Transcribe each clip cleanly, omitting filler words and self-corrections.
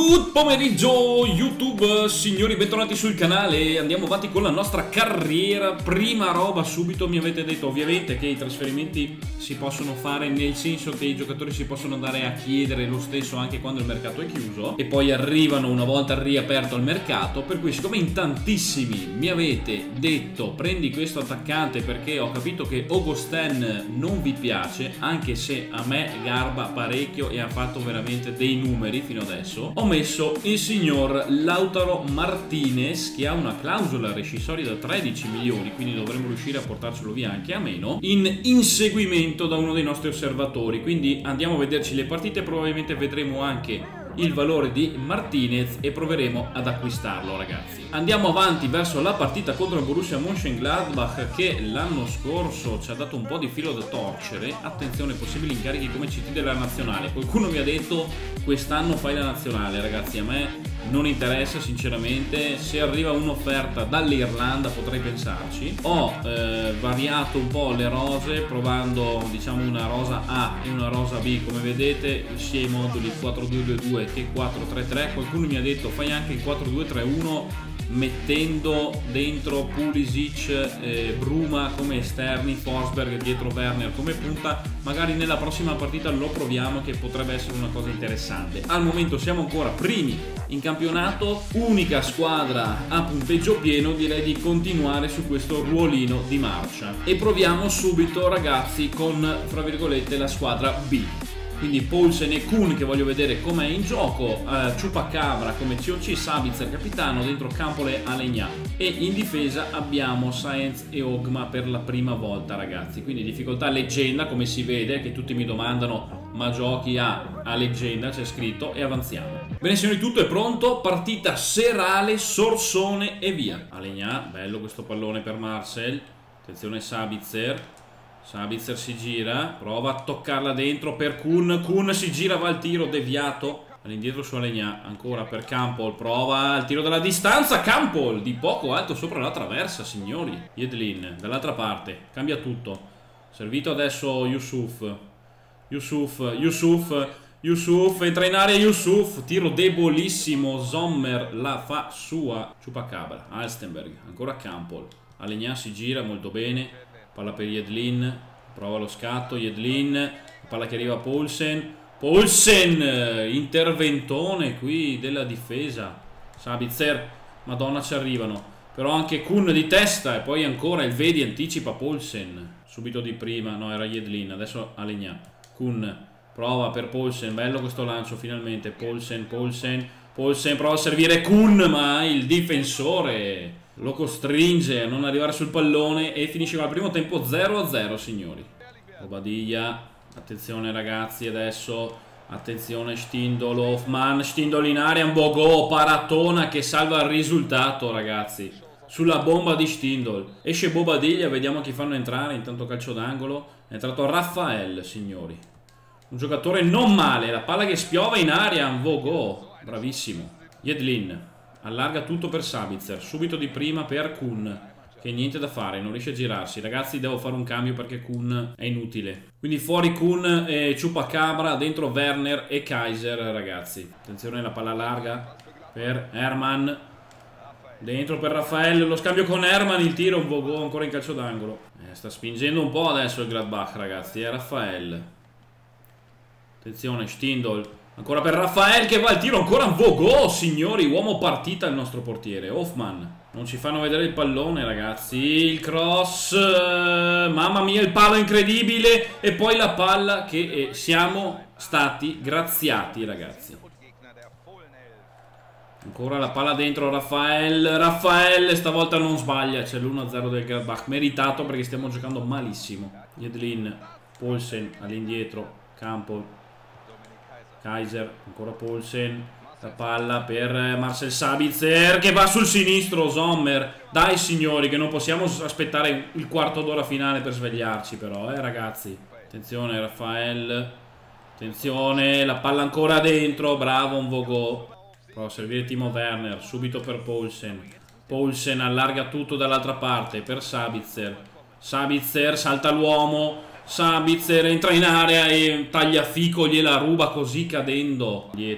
Good pomeriggio YouTube, signori, bentornati sul canale. Andiamo avanti con la nostra carriera. Prima roba, subito mi avete detto ovviamente che i trasferimenti si possono fare, nel senso che i giocatori si possono andare a chiedere lo stesso anche quando il mercato è chiuso, e poi arrivano una volta riaperto il mercato. Per cui, siccome in tantissimi mi avete detto prendi questo attaccante perché ho capito che Augustin non vi piace, anche se a me garba parecchio e ha fatto veramente dei numeri fino adesso, ho messo il signor Lautaro Martinez, che ha una clausola rescissoria da 13 milioni, quindi dovremmo riuscire a portarcelo via anche a meno, in inseguimento da uno dei nostri osservatori. Quindi andiamo a vederci le partite, probabilmente vedremo anche il valore di Martinez e proveremo ad acquistarlo, ragazzi. Andiamo avanti verso la partita contro il Borussia Mönchengladbach, che l'anno scorso ci ha dato un po' di filo da torcere. Attenzione, possibili incarichi come CT della nazionale. Qualcuno mi ha detto quest'anno fai la nazionale, ragazzi. A me non interessa sinceramente. Se arriva un'offerta dall'Irlanda potrei pensarci. Ho variato un po' le rose, provando diciamo una rosa A e una rosa B, come vedete, sia i moduli 4-2-2-2 che 4-3-3. Qualcuno mi ha detto fai anche il 4-2-3-1 mettendo dentro Pulisic, Bruma come esterni, Forsberg dietro Werner come punta. Magari nella prossima partita lo proviamo, che potrebbe essere una cosa interessante. Al momento siamo ancora primi in campionato, unica squadra a punteggio pieno. Direi di continuare su questo ruolino di marcia e proviamo subito, ragazzi, con fra virgolette la squadra B. Quindi Poulsen e Kuhn, che voglio vedere com'è in gioco, Chupacabra come COC, Sabitzer capitano, dentro Campbell e Alegnà, e in difesa abbiamo Saenz e Ogma per la prima volta, ragazzi. Quindi difficoltà leggenda, come si vede, che tutti mi domandano ma giochi a leggenda, c'è scritto, e avanziamo. Bene signori, tutto è pronto, partita serale, Sorsone e via. Alegnà, bello questo pallone per Marcel, attenzione Sabitzer. Sabitzer si gira, prova a toccarla dentro per Kuhn. Kuhn si gira, va al tiro deviato all'indietro su Alegnà, ancora per Campbell, prova il tiro dalla distanza. Campbell di poco alto sopra la traversa, signori. Yedlin dall'altra parte, cambia tutto. Servito adesso Yusuf, entra in area Yusuf, tiro debolissimo. Sommer la fa sua. Chupacabra, Alstenberg, ancora Campbell. Alegnà si gira molto bene. Palla per Yedlin, prova lo scatto, Yedlin, palla che arriva a Poulsen, interventone qui della difesa. Sabitzer, madonna ci arrivano, però anche Kuhn di testa, e poi ancora il vedi anticipa Poulsen, subito di prima, no era Yedlin, adesso Alegnà. Kuhn prova per Poulsen, bello questo lancio finalmente, Poulsen prova a servire Kuhn, ma il difensore lo costringe a non arrivare sul pallone e finisce con il primo tempo 0-0, signori. Bobadilla, attenzione ragazzi adesso, attenzione Stindl, Hoffman, Stindl in area, Mbogo, paratona che salva il risultato, ragazzi, sulla bomba di Stindl. Esce Bobadilla, vediamo chi fanno entrare, intanto calcio d'angolo, è entrato Raffael, signori. Un giocatore non male, la palla che spiova in area, Mbogo, bravissimo. Yedlin allarga tutto per Sabitzer, subito di prima per Kuhn, che niente da fare, non riesce a girarsi. Ragazzi, devo fare un cambio perché Kuhn è inutile. Quindi fuori Kuhn e Chupacabra, dentro Werner e Kaiser, ragazzi. Attenzione, la palla larga per Hermann, dentro per Raffael, lo scambio con Hermann, il tiro, un Vogo ancora in calcio d'angolo. Sta spingendo un po' adesso il Gladbach, ragazzi, è Raffael. Attenzione, Stindl. Ancora per Raffael che va al tiro, ancora un Vogo, signori, uomo partita il nostro portiere. Hoffman, non ci fanno vedere il pallone, ragazzi, il cross, mamma mia il palo incredibile, e poi la palla che siamo stati graziati, ragazzi. Ancora la palla dentro Raffael stavolta non sbaglia, c'è l'1-0 del Gladbach, meritato perché stiamo giocando malissimo. Yedlin, Poulsen all'indietro, Campbell, Kaiser, ancora Poulsen, la palla per Marcel Sabitzer che va sul sinistro. Sommer, dai signori, che non possiamo aspettare il quarto d'ora finale per svegliarci però, ragazzi. Attenzione Raffael, attenzione, la palla ancora dentro, bravo un Vogo. Prova a servire Timo Werner, subito per Poulsen allarga tutto dall'altra parte per Sabitzer, salta l'uomo, Sabitzer entra in area e Tagliafico gliela ruba così cadendo dietro.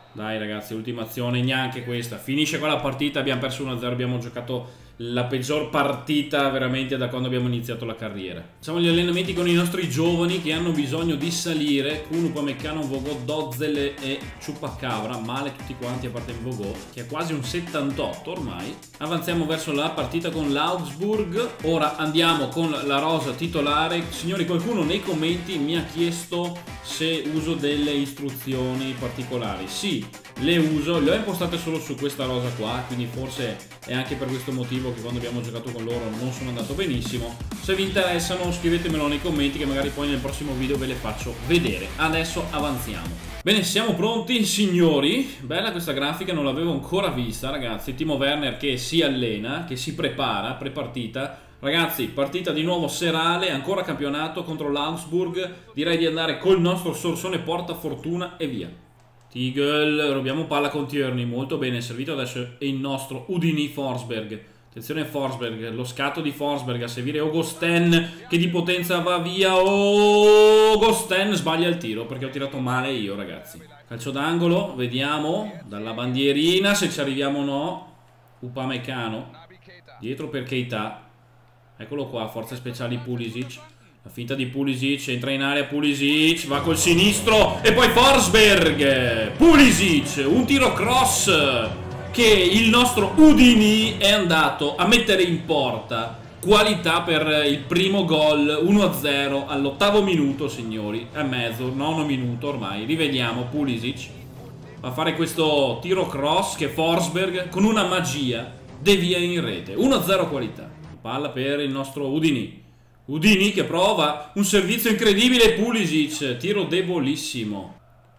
Dai ragazzi, ultima azione, neanche questa. Finisce qua la partita, abbiamo perso 1-0, abbiamo giocato la peggior partita veramente da quando abbiamo iniziato la carriera. Facciamo gli allenamenti con i nostri giovani che hanno bisogno di salire. Kun, Upamecano, Vogò, Dozzele e Ciupacabra. Male tutti quanti a parte il Vogò, che è quasi un 78 ormai. Avanziamo verso la partita con l'Augsburg. Ora andiamo con la rosa titolare. Signori, qualcuno nei commenti mi ha chiesto se uso delle istruzioni particolari. Sì, le uso, le ho impostate solo su questa rosa qua, quindi forse è anche per questo motivo che quando abbiamo giocato con loro non sono andato benissimo. Se vi interessano scrivetemelo nei commenti che magari poi nel prossimo video ve le faccio vedere. Adesso avanziamo. Bene, siamo pronti signori. Bella questa grafica, non l'avevo ancora vista ragazzi. Timo Werner che si allena, che si prepara, pre-partita. Ragazzi, partita di nuovo serale, ancora campionato contro l'Augsburg. Direi di andare col nostro sorsone portafortuna e via. Tigel, rubiamo palla con Tierney, molto bene, servito adesso è il nostro Udini Forsberg. Attenzione Forsberg, lo scatto di Forsberg a servire Ogosten che di potenza va via. Ogosten sbaglia il tiro perché ho tirato male io ragazzi. Calcio d'angolo, vediamo dalla bandierina se ci arriviamo o no. Upamecano, dietro per Keita. Eccolo qua, forze speciali Pulisic. La finta di Pulisic, entra in area Pulisic, va col sinistro e poi Forsberg. Pulisic, un tiro cross che il nostro Udini è andato a mettere in porta. Qualità per il primo gol, 1-0 all'8° minuto signori, e mezzo, 9° minuto ormai. Rivediamo Pulisic, va a fare questo tiro cross che Forsberg con una magia devia in rete. 1-0 qualità. Palla per il nostro Udini. Udini che prova un servizio incredibile. Pulisic, tiro debolissimo.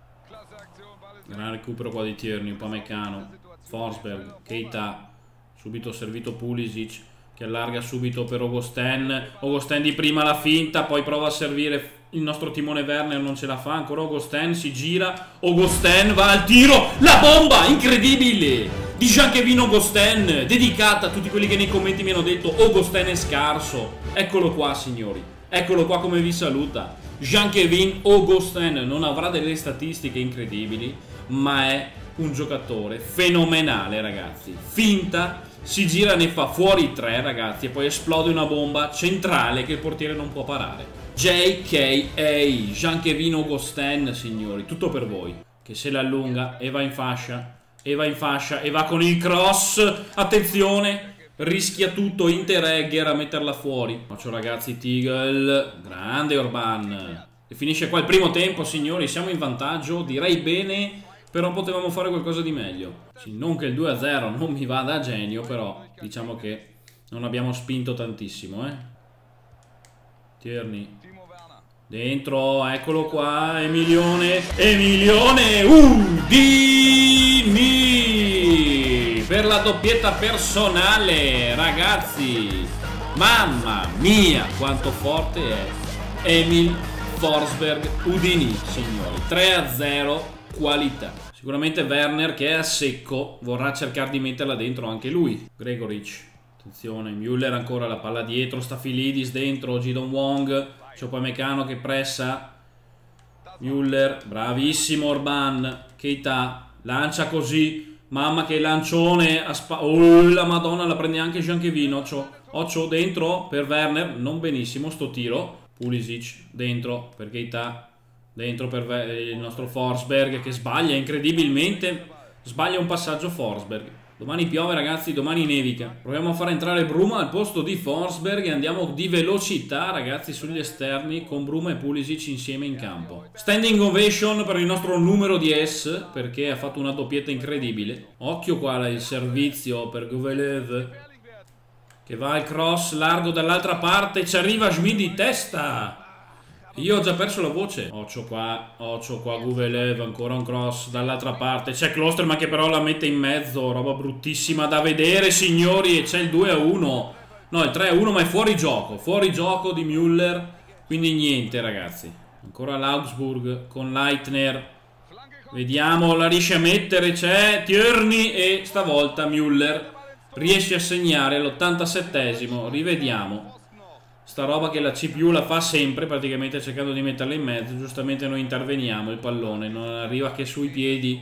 Gran recupero qua di Tierney, Upamecano, Forsberg, Keita. Subito servito Pulisic che allarga subito per Ogosten. Ogosten di prima la finta, poi prova a servire il nostro timone Werner, non ce la fa ancora Ogosten, si gira. Ogosten va al tiro, la bomba incredibile di Jean-Kevin Ogosten, dedicata a tutti quelli che nei commenti mi hanno detto Ogosten è scarso. Eccolo qua signori, eccolo qua come vi saluta Jean-Kevin Ogosten. Non avrà delle statistiche incredibili, ma è un giocatore fenomenale ragazzi. Finta, si gira, ne fa fuori 3 ragazzi e poi esplode una bomba centrale che il portiere non può parare. JKA, Jean-Kevin Ogosten signori, tutto per voi. Che se la allunga e va in fascia, e va in fascia e va con il cross. Attenzione, rischia tutto Interegger a metterla fuori. Faccio ragazzi Tigel, grande Orban. E finisce qua il primo tempo signori, siamo in vantaggio, direi bene, però potevamo fare qualcosa di meglio. Sì, non che il 2-0 non mi vada a genio, però diciamo che non abbiamo spinto tantissimo, Tierney dentro, eccolo qua, Emilione, Udini per la doppietta personale, ragazzi. Mamma mia, quanto forte è Emil Forsberg Udini, signori. 3-0, qualità. Sicuramente Werner che è a secco vorrà cercare di metterla dentro anche lui. Gregoric, attenzione, Müller ancora la palla dietro, Stafilidis dentro, Gidon Wong. C'è Upamecano che pressa. Müller, bravissimo Orban. Keita, lancia così. Mamma che lancione. Oh la madonna, la prende anche Jean-Kevin. Occio dentro per Werner. Non benissimo sto tiro. Pulisic dentro per Keita. Dentro per il nostro Forsberg che sbaglia incredibilmente. Sbaglia un passaggio Forsberg. Domani piove ragazzi, domani nevica. Proviamo a far entrare Bruma al posto di Forsberg e andiamo di velocità ragazzi sugli esterni con Bruma e Pulisic insieme in campo. Standing ovation per il nostro numero 10 perché ha fatto una doppietta incredibile. Occhio qua il servizio per Guvelev che va al cross largo dall'altra parte, ci arriva Schmid di testa. Io ho già perso la voce. Occhio qua Guvelev, ancora un cross dall'altra parte. C'è Klosterman che però la mette in mezzo. Roba bruttissima da vedere signori. E c'è il 2-1. No, il 3-1 ma è fuori gioco. Fuori gioco di Müller. Quindi niente ragazzi. Ancora l'Augsburg con Leitner. Vediamo, la riesce a mettere. C'è Tierney e stavolta Müller riesce a segnare all'87esimo. Rivediamo. Sta roba che la CPU la fa sempre praticamente cercando di metterla in mezzo. Giustamente noi interveniamo, il pallone non arriva che sui piedi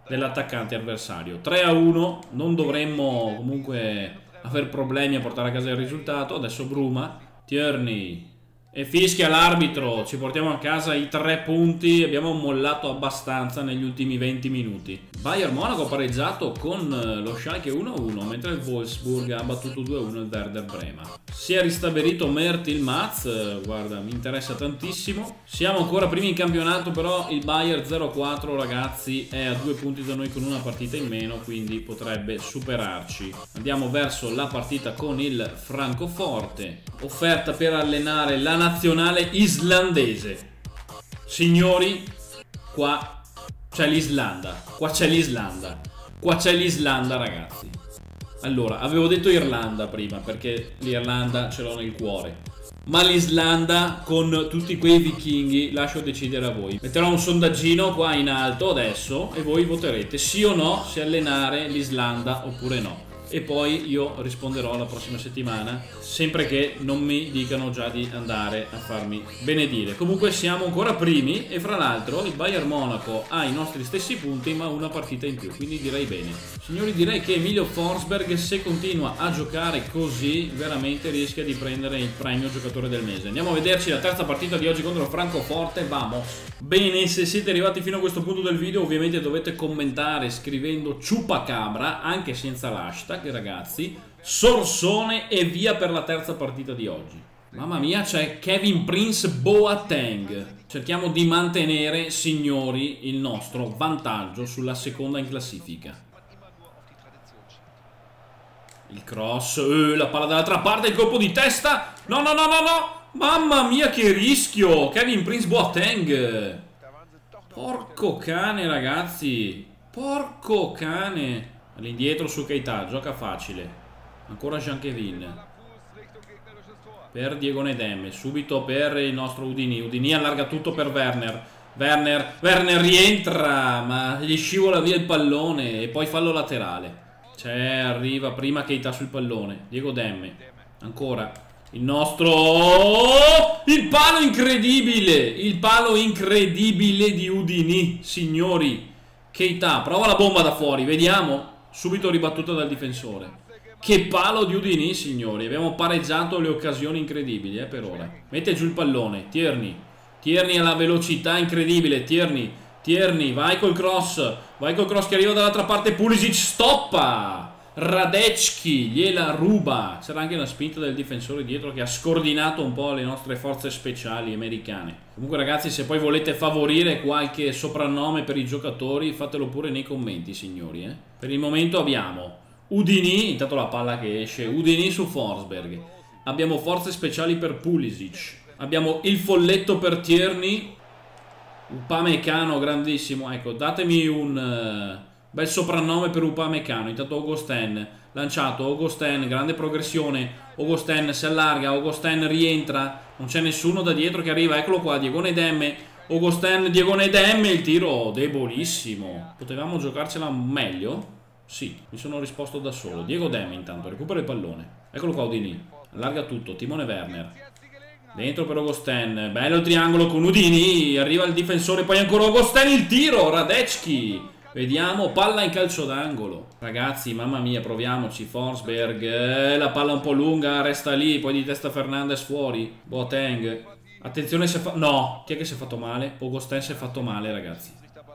dell'attaccante avversario. 3-1, non dovremmo comunque aver problemi a portare a casa il risultato. Adesso Bruma, Tierney e fischia l'arbitro, ci portiamo a casa i 3 punti, abbiamo mollato abbastanza negli ultimi 20 minuti. Bayern Monaco ha pareggiato con lo Schalke 1-1, mentre il Wolfsburg ha battuto 2-1 il Werder Brema. Si è ristabilito Mertil Maz, guarda, mi interessa tantissimo. Siamo ancora primi in campionato, però il Bayern 0-4 ragazzi è a 2 punti da noi con una partita in meno, quindi potrebbe superarci. Andiamo verso la partita con il Francoforte, offerta per allenare la nazionale islandese. Signori, qua c'è l'Islanda, qua c'è l'Islanda, qua c'è l'Islanda ragazzi. Allora, avevo detto Irlanda prima perché l'Irlanda ce l'ho nel cuore, ma l'Islanda con tutti quei vichinghi lascio decidere a voi. Metterò un sondaggino qua in alto adesso e voi voterete sì o no se allenare l'Islanda oppure no. E poi io risponderò la prossima settimana, sempre che non mi dicano già di andare a farmi benedire. Comunque siamo ancora primi e fra l'altro il Bayern Monaco ha i nostri stessi punti ma una partita in più, quindi direi bene. Signori, direi che Emilio Forsberg, se continua a giocare così, veramente rischia di prendere il premio giocatore del mese. Andiamo a vederci la terza partita di oggi contro il Francoforte, vamos! Bene, se siete arrivati fino a questo punto del video ovviamente dovete commentare scrivendo Ciupacabra, anche senza l'hashtag ragazzi, Sorsone e via per la terza partita di oggi. Mamma mia, c'è Kevin Prince Boateng. Cerchiamo di mantenere, signori, il nostro vantaggio sulla seconda in classifica. Il cross, la palla dall'altra parte, il colpo di testa. No, no, no, no, no. Mamma mia che rischio. Kevin Prince Boateng. Porco cane ragazzi. Porco cane. All'indietro su Keita, gioca facile. Ancora Jean-Kevin. Per Diego Nedem, subito per il nostro Udini. Udini allarga tutto per Werner. Werner rientra, ma gli scivola via il pallone e poi fallo laterale. Arriva prima Keita sul pallone. Diego Demme. Ancora il nostro... Il palo incredibile! Il palo incredibile di Udini, signori. Keita, prova la bomba da fuori, vediamo. Subito ribattuta dal difensore. Che palo di Udini, signori. Abbiamo pareggiato le occasioni incredibili per ora. Mette giù il pallone. Tierney ha la velocità incredibile. Tierney, vai col cross. Vai col cross che arriva dall'altra parte. Pulisic stoppa. Radecki gliela ruba. C'era anche una spinta del difensore dietro che ha scordinato un po' le nostre forze speciali americane. Comunque ragazzi, se poi volete favorire qualche soprannome per i giocatori, fatelo pure nei commenti, signori. Per il momento abbiamo Udini, intanto la palla che esce, Udini su Forsberg. Abbiamo forze speciali per Pulisic. Abbiamo il folletto per Tierney. Upamecano, grandissimo. Ecco, datemi un... bel soprannome per Upamecano. Intanto Augustin lanciato, Augustin, grande progressione. Augustin si allarga, Augustin rientra. Non c'è nessuno da dietro che arriva. Eccolo qua, Diego Nedem. Augustin, Diego Nedem. Il tiro debolissimo. Potevamo giocarcela meglio? Sì, mi sono risposto da solo. Diego Dem intanto recupera il pallone. Eccolo qua Udini. Allarga tutto, Timone Werner. Dentro per Augustin. Bello il triangolo con Udini. Arriva il difensore, poi ancora Augustin. Il tiro, Radecki. Vediamo, palla in calcio d'angolo. Ragazzi, mamma mia, proviamoci. Forsberg, la palla un po' lunga, resta lì. Poi di testa Fernandez fuori. Boateng. Attenzione se fa... No, chi è che si è fatto male? Augustin si è fatto male, ragazzi.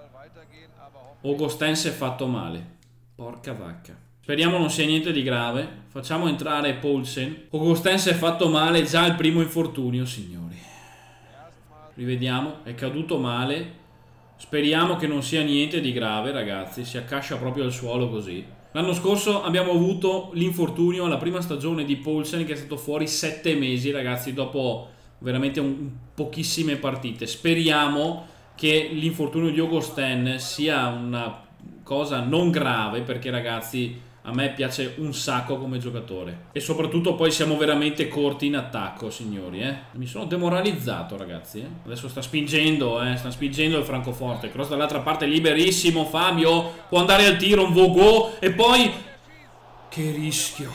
Augustin si è fatto male. Porca vacca. Speriamo non sia niente di grave. Facciamo entrare Poulsen. Augustin si è fatto male già al primo infortunio, signori. Rivediamo, è caduto male. Speriamo che non sia niente di grave, ragazzi. Si accascia proprio al suolo così. L'anno scorso abbiamo avuto l'infortunio alla prima stagione di Poulsen, che è stato fuori 7 mesi, ragazzi, dopo veramente pochissime partite. Speriamo che l'infortunio di Augustin sia una cosa non grave, perché ragazzi a me piace un sacco come giocatore e soprattutto poi siamo veramente corti in attacco, signori. Mi sono demoralizzato, ragazzi. Adesso sta spingendo il Francoforte. Cross dall'altra parte, liberissimo Fabio, può andare al tiro, un Vogo e poi che rischio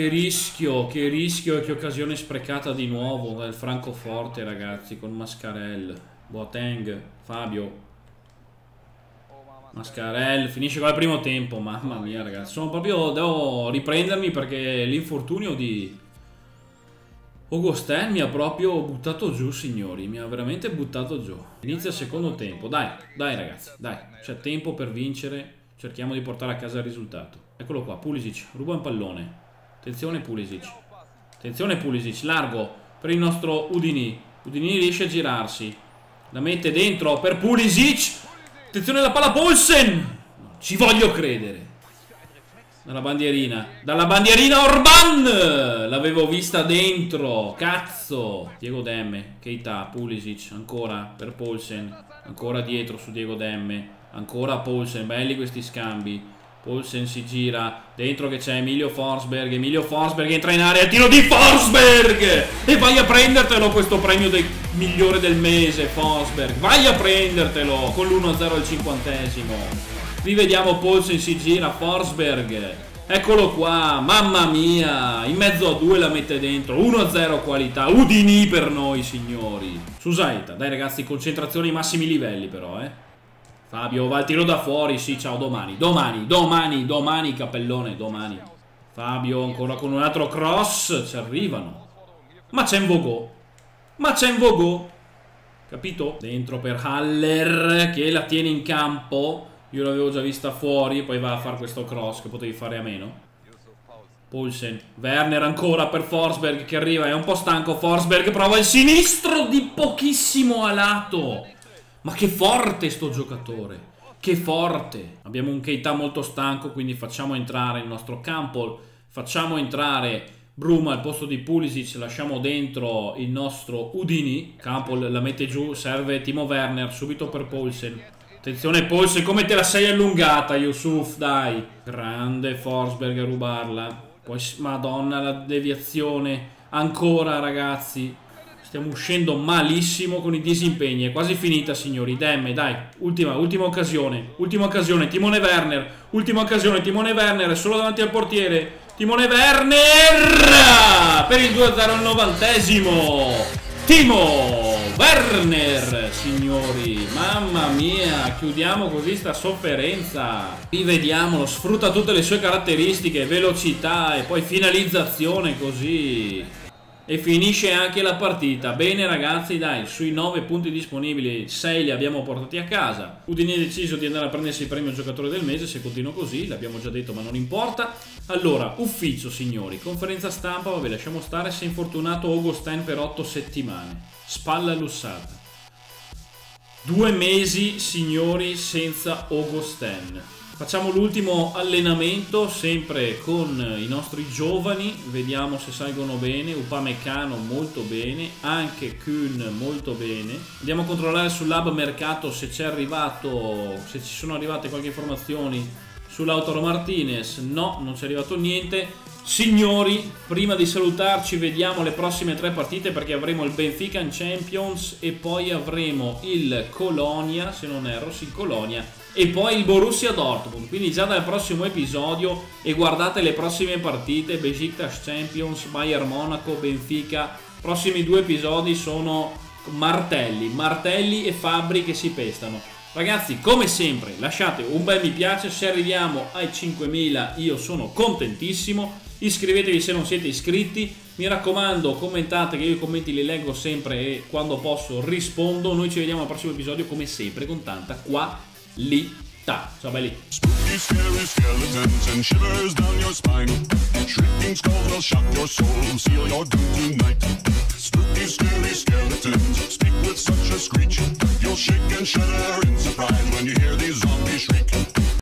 e che occasione sprecata di nuovo dal Francoforte, ragazzi, con Mascarell. Boateng, Fabio. Mascarell finisce con il primo tempo. Mamma mia, ragazzi. Devo riprendermi perché l'infortunio di Augustin mi ha proprio buttato giù, signori. Mi ha veramente buttato giù. Inizia il secondo tempo. Dai, ragazzi, dai. C'è tempo per vincere. Cerchiamo di portare a casa il risultato. Eccolo qua, Pulisic. Ruba un pallone. Attenzione Pulisic. Attenzione Pulisic. Largo per il nostro Udini. Udini riesce a girarsi. La mette dentro per Pulisic. Attenzione alla palla Poulsen. Ci voglio credere. Dalla bandierina Orban. L'avevo vista dentro. Cazzo. Diego Demme, Keita, Pulisic. Ancora per Poulsen. Ancora dietro su Diego Demme. Ancora Poulsen. Belli questi scambi. Poulsen si gira. Dentro che c'è Emilio Forsberg. Emilio Forsberg entra in area. Tiro di Forsberg. E vai a prendertelo questo premio del migliore del mese, Forsberg. Vai a prendertelo con l'1-0 al 50°. Rivediamo Poulsen si gira, Forsberg, eccolo qua, mamma mia, in mezzo a due la mette dentro, 1-0 qualità, Udini per noi signori. Susaita, dai ragazzi, concentrazione ai massimi livelli però, Fabio va al tiro da fuori, sì, ciao, domani, cappellone, domani. Fabio ancora con un altro cross, ci arrivano. Ma c'è Mvogo, capito? Dentro per Haller che la tiene in campo. Io l'avevo già vista fuori, poi va a fare questo cross che potevi fare a meno. Poulsen, Werner ancora per Forsberg che arriva, è un po' stanco Forsberg, prova il sinistro di pochissimo a lato. Ma che forte sto giocatore, che forte. Abbiamo un Keita molto stanco, quindi facciamo entrare il nostro Campbell, facciamo entrare Bruma al posto di Pulisic, lasciamo dentro il nostro Udini. Campbell la mette giù, serve Timo Werner subito per Poulsen. Attenzione Poulsen, come te la sei allungata Yusuf, dai. Grande Forsberg a rubarla. Poi madonna la deviazione. Ancora ragazzi. Stiamo uscendo malissimo con i disimpegni. È quasi finita signori. Demme, dai. Ultima occasione. Ultima occasione. Timone Werner. Ultima occasione. Timone Werner. Solo davanti al portiere. Timone Werner. Per il 2-0 al 90°. Timo Werner, signori, mamma mia, chiudiamo così sta sofferenza. Rivediamolo, sfrutta tutte le sue caratteristiche, velocità e poi finalizzazione così. E finisce anche la partita. Bene ragazzi, dai, sui 9 punti disponibili 6 li abbiamo portati a casa. Udine ha deciso di andare a prendersi il premio giocatore del mese. Se continua così, l'abbiamo già detto ma non importa. Allora, ufficio signori, conferenza stampa, vabbè lasciamo stare. Si è infortunato Augustin per 8 settimane, spalla lussata. 2 mesi signori senza Augustin. Facciamo l'ultimo allenamento sempre con i nostri giovani, vediamo se salgono bene. Upamecano molto bene, anche Kuhn molto bene. Andiamo a controllare sull'hub mercato se c'è arrivato, se ci sono arrivate qualche informazioni sull'Autaro Martinez. No, non c'è arrivato niente. Signori, prima di salutarci vediamo le prossime 3 partite perché avremo il Benfica in Champions e poi avremo il Colonia, se non erro, sì, Colonia, e poi il Borussia Dortmund. Quindi già dal prossimo episodio e guardate le prossime partite: Besiktas Champions, Bayern Monaco, Benfica. Prossimi 2 episodi sono martelli e fabbri che si pestano. Ragazzi, come sempre lasciate un bel mi piace, se arriviamo ai 5.000 io sono contentissimo. Iscrivetevi se non siete iscritti, mi raccomando commentate che io i commenti li leggo sempre e quando posso rispondo. Noi ci vediamo al prossimo episodio come sempre con tanta qualità. Ciao belli. Spooky, scary skeletons and shivers down your spine. Shrieking skulls will shock your soul, seal your doom tonight. Spooky, scary skeletons speak with such a screech, you'll shake and shudder in